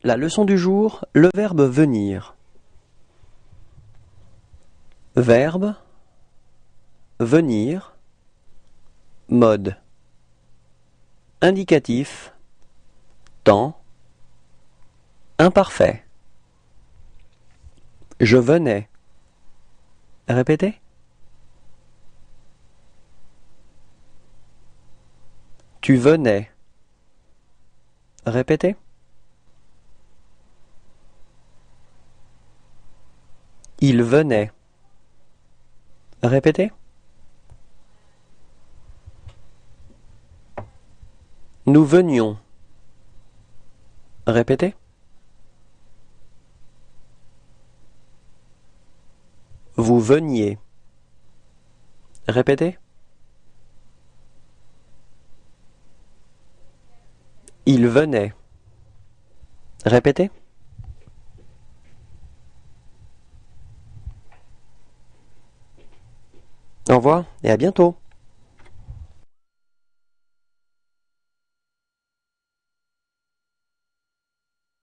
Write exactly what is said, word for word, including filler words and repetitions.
La leçon du jour, le verbe venir. Verbe, venir, mode. Indicatif, temps, imparfait. Je venais. Répétez. Tu venais. Répétez. Il venait. Répétez. Nous venions. Répétez. Vous veniez. Répétez. Il venait. Répétez. Au revoir et à bientôt.